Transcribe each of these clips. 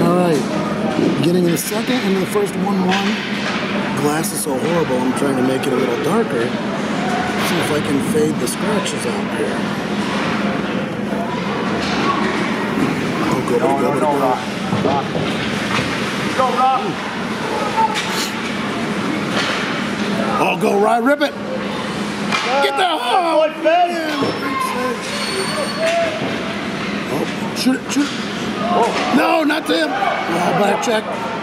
All right. Getting in the second and the first 1-1. Glass is so horrible, I'm trying to make it a little darker. See if I can fade the scratches out here. Oh, go, no, Rock. Go, Rock. Oh, go right, rip it. Get that. Oh, oh, shoot it, shoot it. Oh. No, not to him. Oh, back check.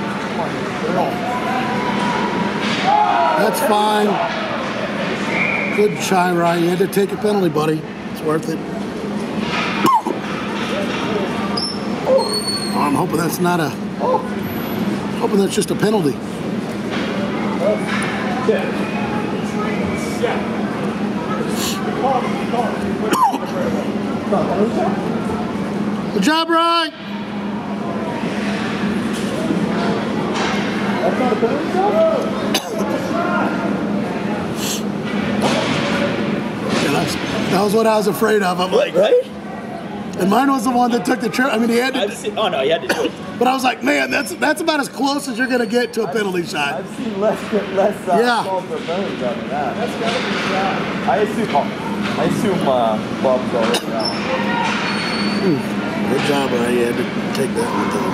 That's fine. Good try, Ryan. You had to take a penalty, buddy. It's worth it. Oh, I'm hoping that's not a. Hoping that's just a penalty. Good job, Ryan. That's not a penalty. That was what I was afraid of. I'm like, right? And mine was the one that took the trip. I mean, he had to. Oh no, he had to do it. But I was like, man, that's about as close as you're gonna get to a penalty shot. I've seen less calls for penalties than that. That's gotta be a shot. I assume Bob's already out. Good job, Ryan. You had to take that one though.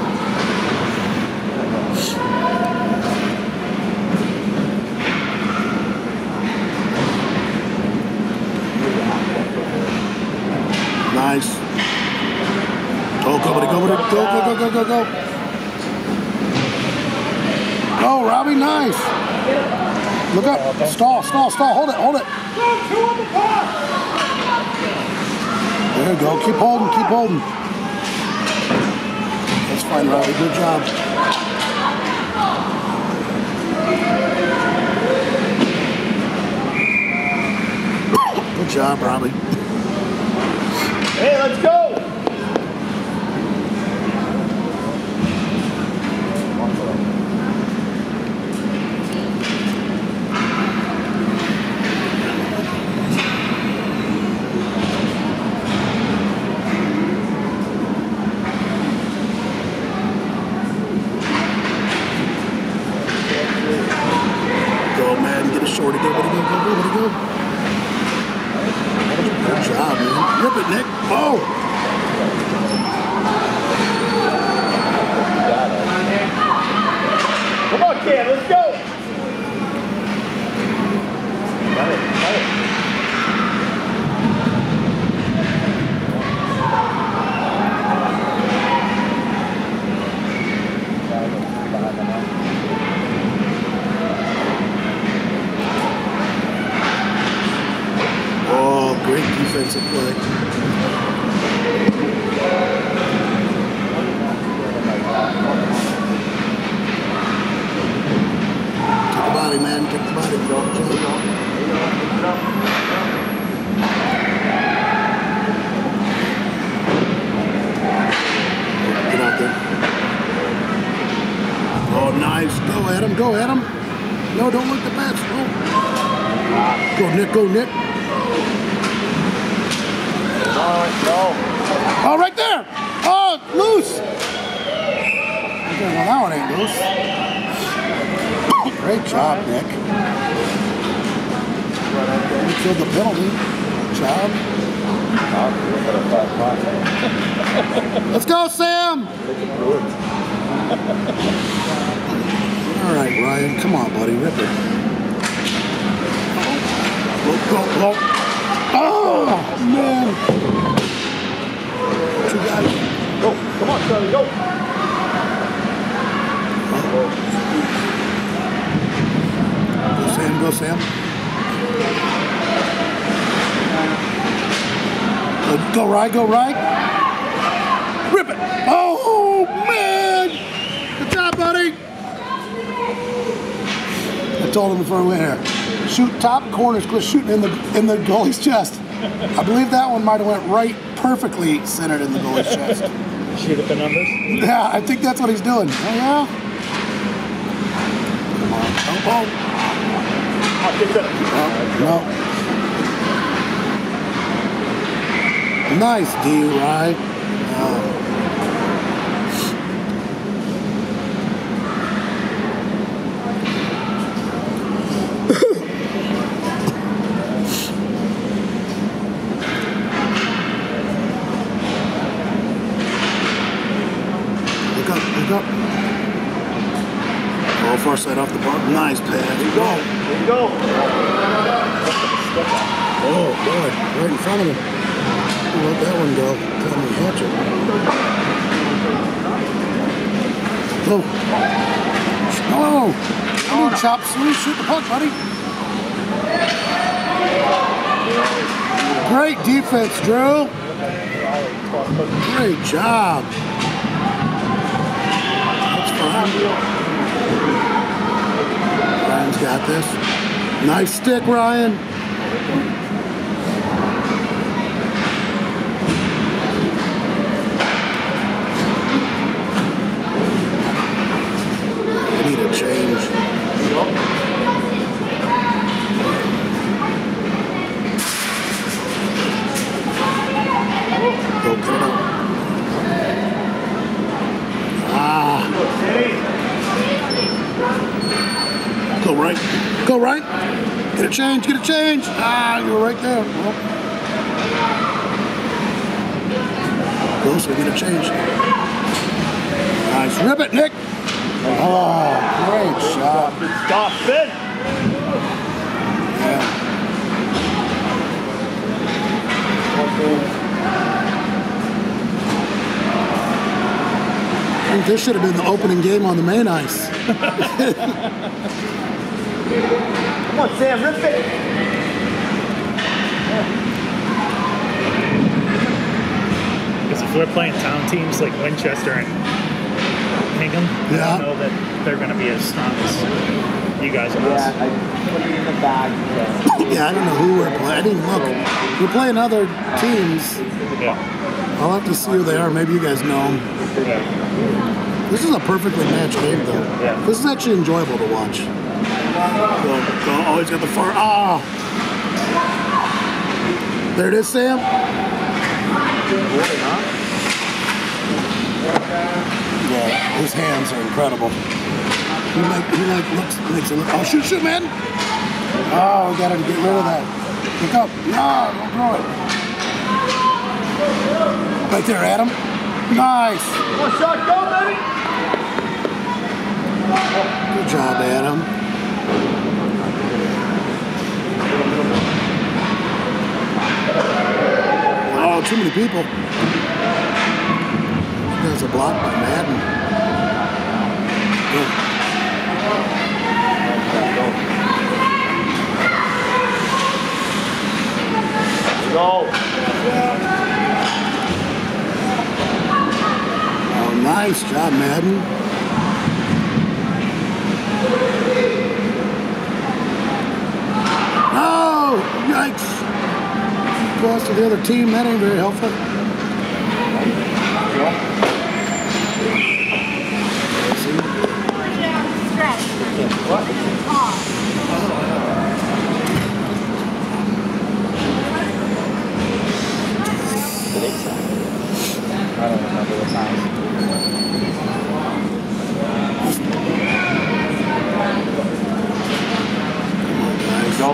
Nice. Oh, go, buddy, go, buddy. Go. Go, Robbie, nice. Look up. Stall. Hold it. There you go. Keep holding. That's fine, Robbie. Good job. Good job, Robbie. Hey, let's go! Go, man. Get a shorty. Go. Good job, man. Rip it, Nick. Oh! Come on, Cam, let's go! Got it. Oh, great defensive play. Kick the body, man. Kick the body. Get out there. Oh, nice. Go at him. No, don't look the pass. Go, Nick. Oh, right there! Oh, loose! Okay, well, that one ain't loose. Great job, Nick. You killed the penalty. Good job. Let's go, Sam! All right, Ryan. Come on, buddy. Rip it. Go. Oh, man. Two guys. Go. Come on, Charlie. Go. Go, Sam. Go right. Rip it. Oh, man. Good job, buddy. I told him before we went here. Shoot top corners, quit shooting in the goalie's chest. I believe that one might have went right perfectly centered in the goalie's chest. Shoot at the numbers? Yeah, I think that's what he's doing. Oh, yeah? Come on. Oh. No. Nice D, right? Look up, look up. Oh, far side off the bar. Nice pass. There you go. There you go. Oh, boy. Right in front of him. Let that one go. Tell me catch it. Oh. Oh. Come on, chops. Let me shoot the puck, buddy. Great defense, Drew. Great job. That's fine. Ryan's got this. Nice stick, Ryan. I need a change. Go cut it out. Ah. Go right. Go right. Get a change. Get a change. Ah, you were right there. Well. Closer. Get a change. Nice. Rip it, Nick. Oh, great shot. Stop it. Yeah. I think this should have been the opening game on the main ice. Come on, Sam, rip it. Because if we're playing town teams like Winchester and Hingham, Yeah. I don't know that they're going to be as strong as you guys are. Yeah, I put it in the bag. Yeah, I don't know who we're playing. I didn't look. We're playing other teams. Yeah. I'll have to see who they are. Maybe you guys know them. Yeah. This is a perfectly matched game, though. Yeah. This is actually enjoyable to watch. Go, go. Oh, he's got the far. Ah! There it is, Sam. Yeah, his hands are incredible. He makes it look. Oh, shoot, shoot, man! Oh, we gotta get rid of that. Look up. No, don't throw it. Right there, Adam. Nice. One shot, go, baby. Good job, Adam. Oh, too many people. There's a block by Madden. Good. Go. Oh, nice job, Madden. Oh, yikes. Lost to the other team. That ain't very helpful. I don't remember the size. Nice. Go.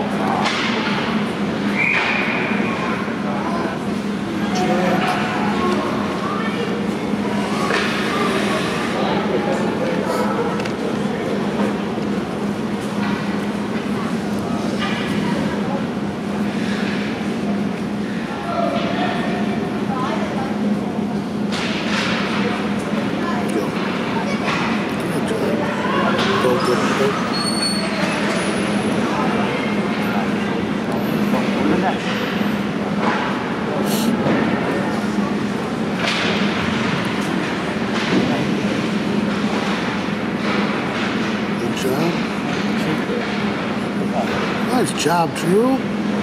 Nice job, Drew.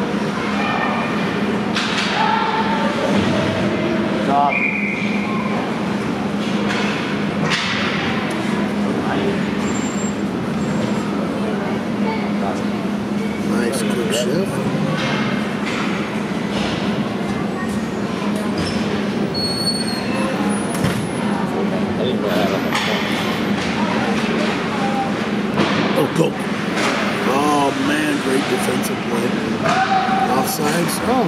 Stop. Nice quick shift. Oh, go. Oh, man, great defensive play. Offsides. Oh.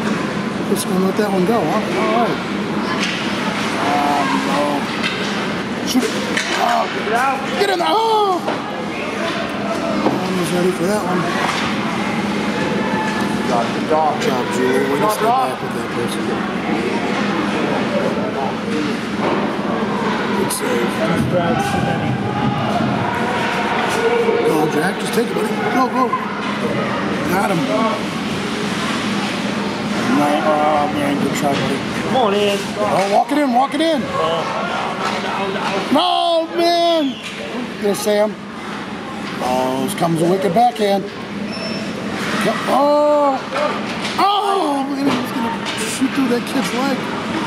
Just going to let that one go, huh? All right. Shoot it. Oh. Get in there. Oh! Almost ready for that one. Good job. Good job, Julie. Way to stay back with that person. Good save. Go, Jack. Just take it, buddy. Go, go. Got him. No, oh, man. Good try, buddy. Come on in. Oh, walk it in. Walk it in. No, man. There's Sam. Oh, here comes a wicked backhand. Oh. Oh, man. He's going to shoot through that kid's leg.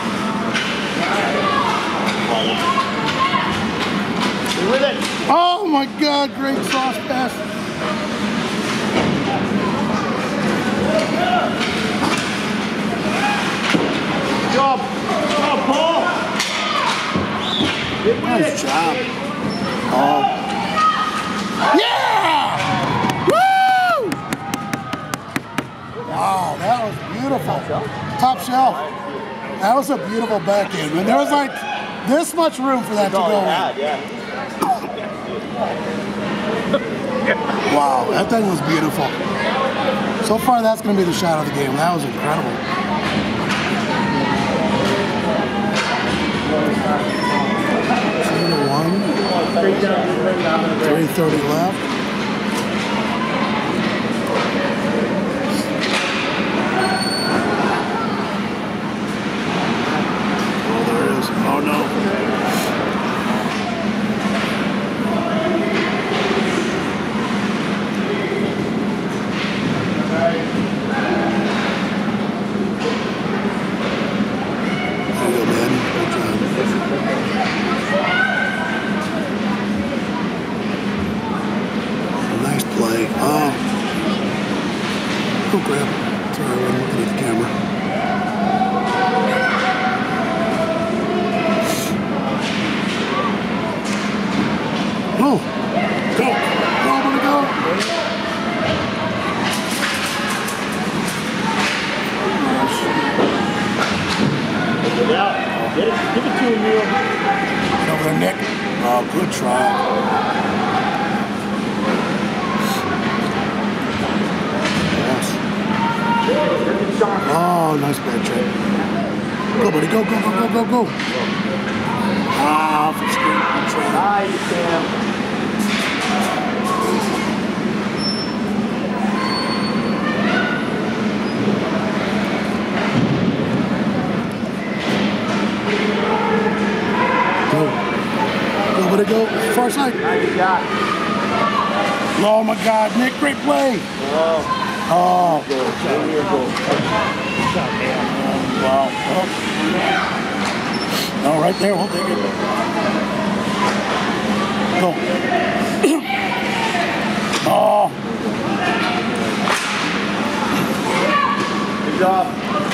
With it. Oh my God, great sauce pass. Good job. Good job, Paul. Nice job. Oh. Yeah! Woo! Wow, that was beautiful. Top shelf. That was a beautiful backhand, man. There was like this much room for that to go in. Yeah. Wow, that thing was beautiful. So far, that's going to be the shot of the game. That was incredible. One. 3:30 left. Oh, there it is. Oh, no. Nice play. Oh. Go grab. Sorry, I wasn't looking at the camera. Oh. Go. Go, buddy, go. Give it to him, Neil. Over there, Nick. Oh, good try. Yes. Oh, nice bad check. Go, buddy. Go, go, go, go, go, go. Ah, off the screen. Good try. Nice, Sam. Go. Go, buddy, go. Far side. Nice shot. Oh, my God. Nick, great play. Oh. Oh. Wow. Oh, right there. We'll take it. Go. Oh. Good job.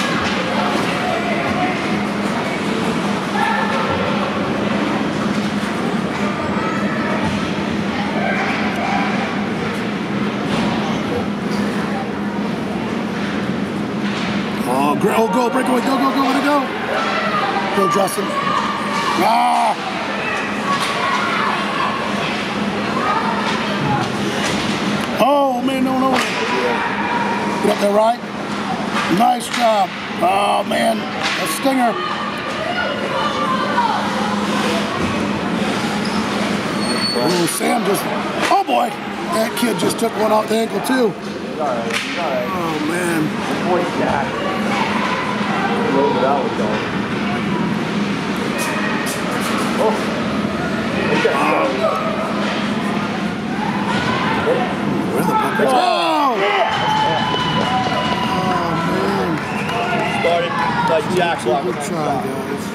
Oh, go, breakaway, go, go, go, let it go. Go, Justin. Ah! Oh, man, no, no. Get up there, right? Nice job. Oh, man, a stinger. Oh, Sam just, oh, boy. That kid just took one off the ankle, too. Oh, man. Boy, Jack. Where that was going. Oh. Okay. Where the fuck is it? Oh! Oh, man. Started like Jack. Good try, guys.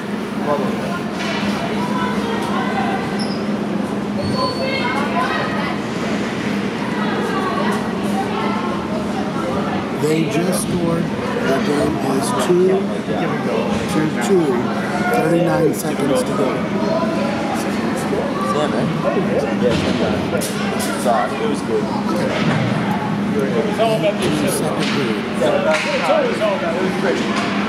They just scored. The game is 2-2. 39 seconds to go. Sam, right? Yeah, Sam. It was good. Second period. Yeah, it was great.